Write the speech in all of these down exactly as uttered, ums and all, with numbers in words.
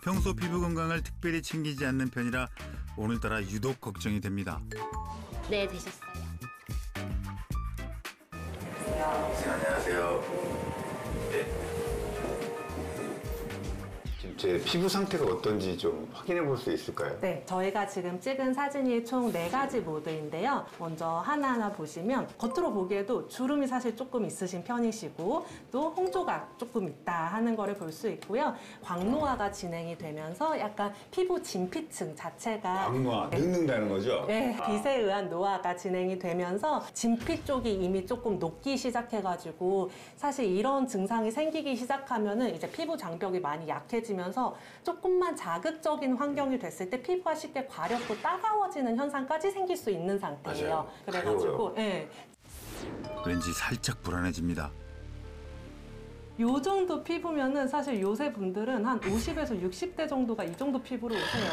평소 피부 건강을 특별히 챙기지 않는 편이라 오늘따라 유독 걱정이 됩니다. 네, 되셨어요. 선생님 안녕하세요. 네. 지금 제 피부 상태가 어떤지 좀 확인해 볼 수 있을까요? 네, 저희가 지금 찍은 사진이 총 네 가지 모드인데요. 먼저 하나하나 보시면 겉으로 보기에도 주름이 사실 조금 있으신 편이시고 또 홍조가 조금 있다 하는 거를 볼 수 있고요. 광노화가 진행이 되면서 약간 피부 진피층 자체가 광노화, 늙는다는 거죠? 네, 빛에 의한 노화가 진행이 되면서 진피 쪽이 이미 조금 녹기 시작해가지고 사실 이런 증상이 생기기 시작하면은 이제 피부 장벽이 많이 약해지면서 조금만 자극적인 환경이 됐을 때 피부가 쉽게 과렵고 따가워지는 현상까지 생길 수 있는 상태예요. 맞아요. 그래가지고 예. 왠지 살짝 불안해집니다. 요 정도 피부면은 사실 요새 분들은 한 오십에서 육십 대 정도가 이 정도 피부로 오세요.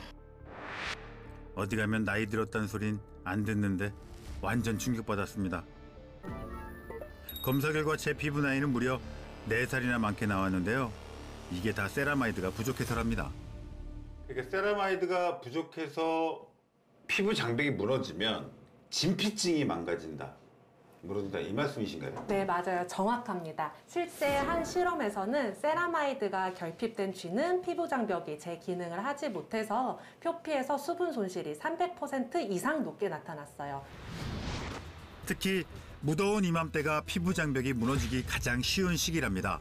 어디 가면 나이 들었다는 소린 안 듣는데 완전 충격받았습니다. 검사 결과 제 피부 나이는 무려 네 살이나 많게 나왔는데요. 이게 다 세라마이드가 부족해서랍니다. 그러니까 세라마이드가 부족해서 피부 장벽이 무너지면 진피층이 망가진다. 무너진다 이 말씀이신가요? 네, 맞아요. 정확합니다. 실제 한 실험에서는 세라마이드가 결핍된 쥐는 피부 장벽이 제 기능을 하지 못해서 표피에서 수분 손실이 삼백 퍼센트 이상 높게 나타났어요. 특히 무더운 이맘때가 피부 장벽이 무너지기 가장 쉬운 시기랍니다.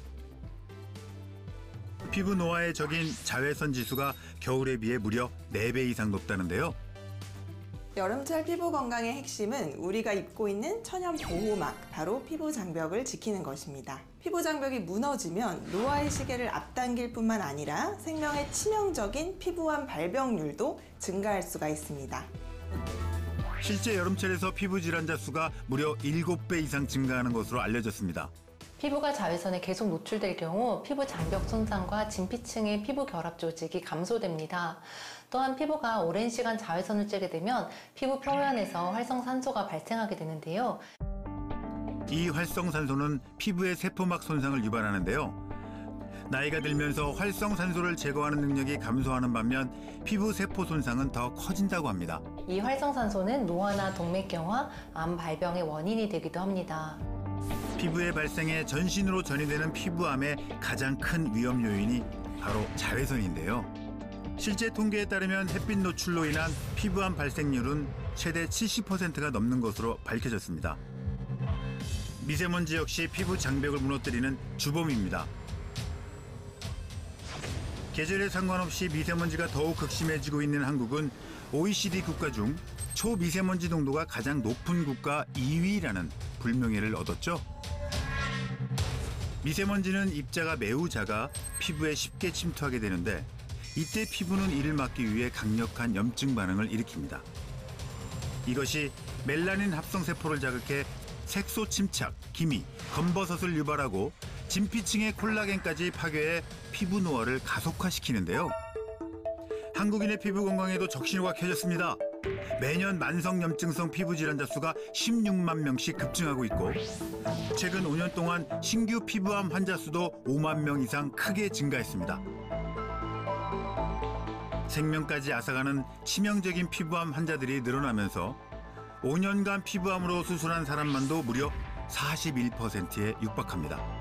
피부 노화의 적인 자외선 지수가 겨울에 비해 무려 네 배 이상 높다는데요. 여름철 피부 건강의 핵심은 우리가 입고 있는 천연 보호막, 바로 피부 장벽을 지키는 것입니다. 피부 장벽이 무너지면 노화의 시계를 앞당길 뿐만 아니라 생명에 치명적인 피부암 발병률도 증가할 수가 있습니다. 실제 여름철에서 피부 질환자 수가 무려 일곱 배 이상 증가하는 것으로 알려졌습니다. 피부가 자외선에 계속 노출될 경우 피부 장벽 손상과 진피층의 피부 결합 조직이 감소됩니다. 또한 피부가 오랜 시간 자외선을 쬐게 되면 피부 표면에서 활성산소가 발생하게 되는데요. 이 활성산소는 피부의 세포막 손상을 유발하는데요. 나이가 들면서 활성산소를 제거하는 능력이 감소하는 반면 피부 세포 손상은 더 커진다고 합니다. 이 활성산소는 노화나 동맥경화, 암 발병의 원인이 되기도 합니다. 피부의 발생에 전신으로 전이되는 피부암의 가장 큰 위험 요인이 바로 자외선인데요. 실제 통계에 따르면 햇빛 노출로 인한 피부암 발생률은 최대 칠십 퍼센트가 넘는 것으로 밝혀졌습니다. 미세먼지 역시 피부 장벽을 무너뜨리는 주범입니다. 계절에 상관없이 미세먼지가 더욱 극심해지고 있는 한국은 오이시디 국가 중 초미세먼지 농도가 가장 높은 국가 이 위라는 불명예를 얻었죠. 미세먼지는 입자가 매우 작아 피부에 쉽게 침투하게 되는데 이때 피부는 이를 막기 위해 강력한 염증 반응을 일으킵니다. 이것이 멜라닌 합성세포를 자극해 색소 침착, 기미, 검버섯을 유발하고 진피층의 콜라겐까지 파괴해 피부 노화를 가속화시키는데요. 한국인의 피부 건강에도 적신호가 켜졌습니다. 매년 만성염증성 피부 질환자 수가 십육만 명씩 급증하고 있고 최근 오 년 동안 신규 피부암 환자 수도 오만 명 이상 크게 증가했습니다. 생명까지 앗아가는 치명적인 피부암 환자들이 늘어나면서 오 년간 피부암으로 수술한 사람만도 무려 사십일 퍼센트에 육박합니다.